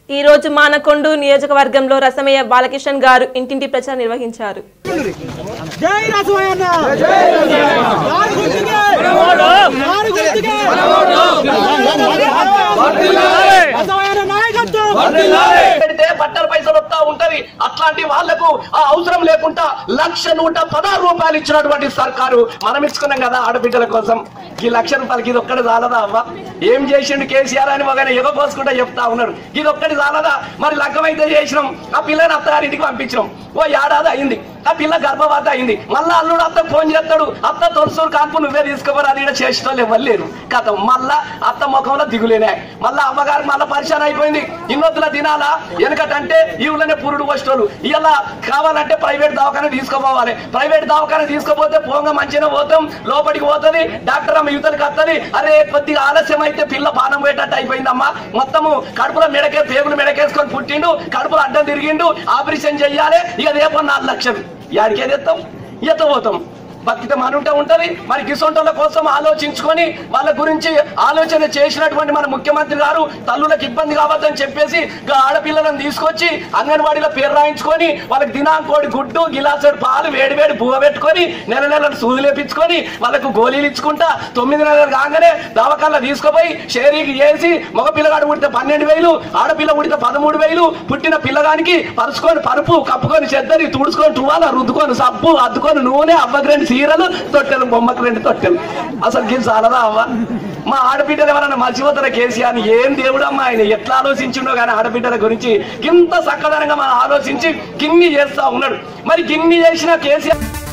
ఈ రోజు మానకొండ నియోజకవర్గంలో రసమయ్య బాలకిషన్ గారు ఇంటింటి ప్రచారం నిర్వహించారు. జై రసమయ్యన్న బట్టల పైసలు వస్తా ఉంటది. అట్లాంటి వాళ్లకు ఆ అవసరం లేకుండా 1,116 రూపాయలు ఇచ్చినటువంటి సర్కారు మనం ఇచ్చుకున్నాం కదా ఆడబిడ్డల కోసం. ఈ 1,00,000 రూపాయలకి ఇది ఒక్కటి చాలదా అవ్వ? ఏం చేసిండు కేసీఆర్ అని ఒక ఎగపోసుకుంటా చెప్తా ఉన్నాడు. ఇది ఒక్కటి చాలదా? మరి లగ్గమైతే చేసినాం, ఆ పిల్లని అత్తగారింటికి పంపించినాం, ఓ ఏడాది అయింది, ఆ పిల్ల గర్భవతి అయింది. మళ్ళా అల్లుడు అత్త ఫోన్ చేస్తాడు, అత్త తొలసూరు కాన్పు నువ్వే తీసుకోవాలి, అది చేసిన వాళ్ళు ఇవ్వలేరు కథ. మళ్ళా అత్త ముఖంలో దిగులేనే, మళ్ళా అమ్మగారు మళ్ళీ పరిశాన్ అయిపోయింది. ఇన్నొద్దుల దినాలా వెనకటంటే ఈ ఊళ్ళనే పురుడు పోస్టోళ్ళు ఇలా కావాలంటే ప్రైవేట్ దవాఖాన తీసుకోపోవాలి. ప్రైవేట్ దవాఖాన తీసుకోపోతే పోంగ మంచిగా పోతాం, లోపలికి పోతుంది, డాక్టర్ అమ్మ యువతలకు వస్తుంది. అరే కొద్దిగా ఆలస్యం అయితే పిల్ల పానం పోయేటట్టు అయిపోయిందమ్మా, మొత్తము కడుపులో పేగులు మెడకేసుకొని పుట్టిండు, కడుపులో అడ్డం తిరిగిండు, ఆపరేషన్ చెయ్యాలి, ఇక రేపు 4 లక్షలు యాడికే తెస్తాం, పోతాం. బతికితే మనుంటే ఉంటది. మరి కిసొంటోళ్ళ కోసం ఆలోచించుకొని వాళ్ళ గురించి ఆలోచన చేసినటువంటి మన ముఖ్యమంత్రి గారు తల్లులకు ఇబ్బంది కావద్దని చెప్పేసి ఆడపిల్లలను తీసుకొచ్చి అంగన్వాడీలో పేరు రాయించుకొని వాళ్ళకి దినాంకోడి గుడ్డు గిలాసుడు పాలు వేడి బువ్వ పెట్టుకొని నెల సూదులేపించుకొని వాళ్ళకు గోళీలు ఇచ్చుకుంటా 9 నెలలు కాగానే దవాఖానలో తీసుకుపోయి షేరీకి చేసి మగ పిల్లగాడు పుడితే 12,000, ఆడపిల్ల పుడితే 13,000, పుట్టిన పిల్లగానికి పరుచుకొని పరుపు కప్పుకొని చెద్దరి తుడుచుకొని టువాల రుద్దుకొని సబ్బు అద్దుకొని నూనె అవ్వగ్రెండి చీరలు తొట్టెలు, బొమ్మకు 2 తొట్టెలు. అసలు గిల్ చాలదా అవ్వ? మా ఆడబిడ్డలు ఎవరన్నా మర్చిపోతారా కేసీఆర్? ఏం దేవుడమ్మా ఆయన, ఎట్లా ఆలోచించిండో కానీ ఆడబిడ్డల గురించి ఇంత చక్కదనంగా మనం ఆలోచించి గిన్ని చేస్తా ఉన్నాడు. మరి గిన్ని చేసిన కేసీఆర్